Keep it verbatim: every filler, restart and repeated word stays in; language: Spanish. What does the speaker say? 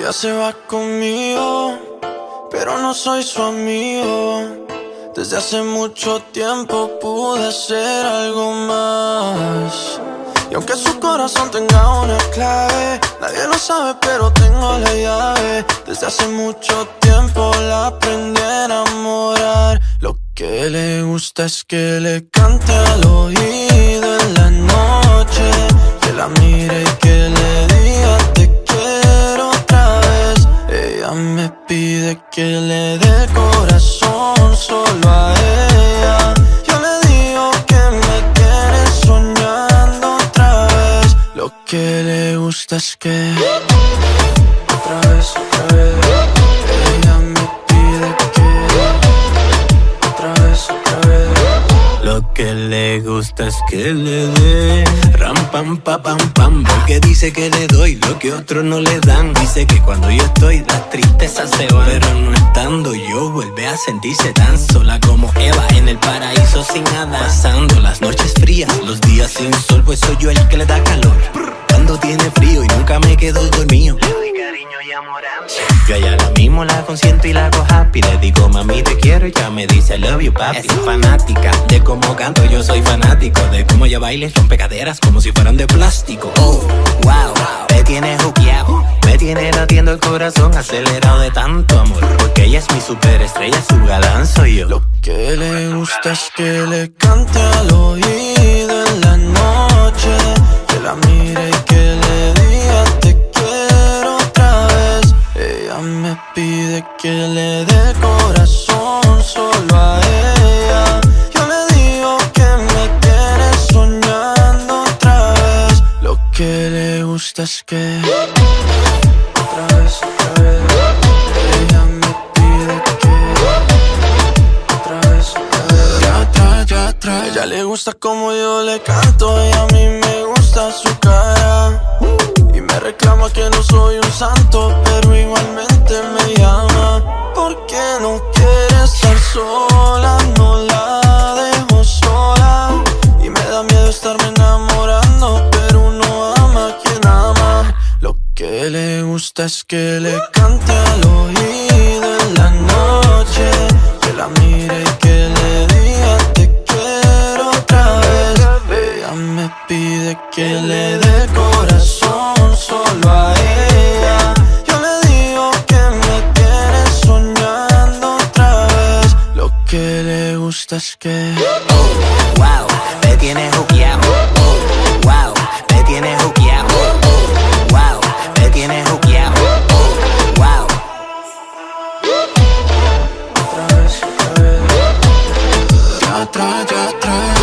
Ella se va conmigo, pero no soy su amigo. Desde hace mucho tiempo pude ser algo más. Y aunque su corazón tenga una clave, nadie lo sabe, pero tengo la llave. Desde hace mucho tiempo la aprendí a enamorar. Lo que le gusta es que le cante al oído en la noche, que la mire y que le diga te quiero otra vez. Ella me pide que le dé el corazón solo a ella. Yo le digo que me tiene soñando otra vez. Lo que le gusta es que otra vez, otra vez. Ella me pide que otra vez, otra vez. Lo que le gusta es que le dé ram pam pa pam pam, porque dice que le doy lo que otros no le dan. Dice que cuando yo estoy las tristezas se van, pero no estando yo vuelve a sentirse tan sola como Eva en el paraíso sin nada. Pasando las noches frías, los días sin sol, pues soy yo el que le da calor. Cuando tiene frío y nunca me quedo dormido, le doy cariño y amor. Yo a ella la mismo la consiento y la hago happy. Le digo mami te quiero y ella me dice I love you papi. Es fanática de cómo canto, yo soy fanático de cómo ella baila y rompe caderas como si fueran de plástico. Oh, wow, me tiene juqueado, me tiene latiendo el corazón acelerado de tanto amor, porque ella es mi superestrella, su galán soy yo. Lo que le gusta es que le cante al oído en la noche, que la mire y que le diga te quiero otra vez. Ella me pide que le dé el corazón solo a ella. Yo le digo que me tiene soñando otra vez. Lo que le gusta es que otra vez, otra vez. Ella me pide que otra vez, otra vez. Ya atrás, ya atrás. Ella le gusta como yo le canto y a mí me gusta su cara. Y me reclama que no soy un santo, pero igualmente me llama. Porque no quiere estar sola, no la dejo sola. Y me da miedo estarme enamorando, pero uno ama a quien ama. Lo que le gusta es que le cante al oído en la noche, que la mire y que le diga te quiero otra vez. Ella me pide que le dé el corazón solo a ella. Yo le digo que me tiene soñando otra vez. Lo que le gusta es que oh, wow, me tiene juqueado. Oh, wow, me tiene juqueado. Oh, wow, me tiene juqueado. Oh, wow. otra vez, otra vez. Ya atrás, ya atrás.